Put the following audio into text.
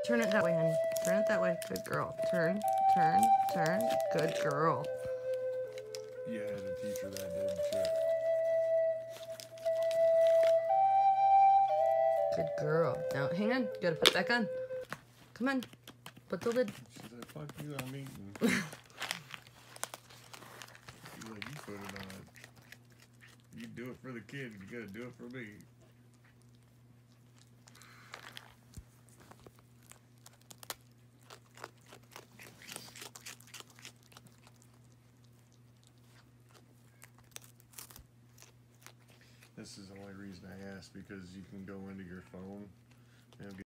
Turn it that way, honey. Turn it that way. Good girl. Turn, turn, turn. Good girl. You had a teacher that didn't you? Good girl. Now, hang on. You gotta put it back on. Come on. Put the lid. She said, fuck you, I'm eating. She's like, you put it on. You do it for the kid, you gotta do it for me. This is the only reason I asked, because you can go into your phone and